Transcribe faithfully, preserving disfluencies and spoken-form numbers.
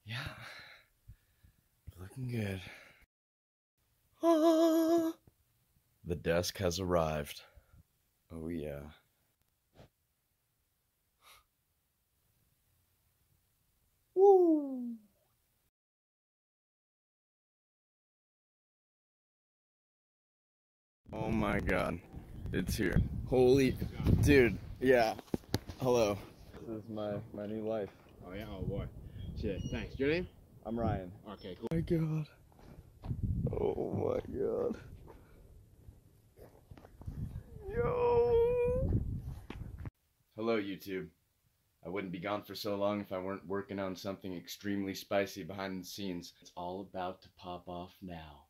Yeah, looking good. Ah, the desk has arrived. Oh yeah. Woo! Oh my god, it's here. Holy, dude, yeah. Hello. This is my, my new life. Oh yeah, oh boy. Shit, thanks. Your name? I'm Ryan. Okay, cool. Oh my god. Oh my god. Yo! Hello, YouTube. I wouldn't be gone for so long if I weren't working on something extremely spicy behind the scenes. It's all about to pop off now.